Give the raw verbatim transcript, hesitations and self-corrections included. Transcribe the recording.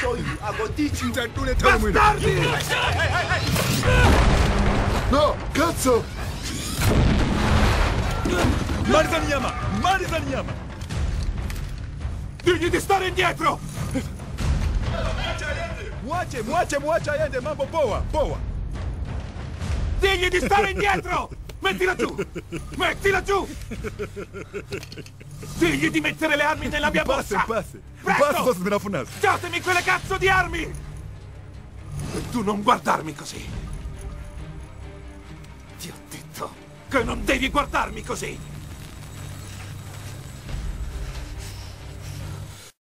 show you. I go teach you. Bastardi! No, cazzo! Marzaniama! Marzaniama! Digli di stare indietro! Muace, muace, muace, ayende, mambo, boa, boa! Digli di stare indietro! Mettila giù! Mettila giù! Digli di mettere le armi nella mia borsa! Passe, Presto! passe, me la funas. Datemi quelle cazzo di armi! E tu non guardarmi così! Ti ho detto che non devi guardarmi così!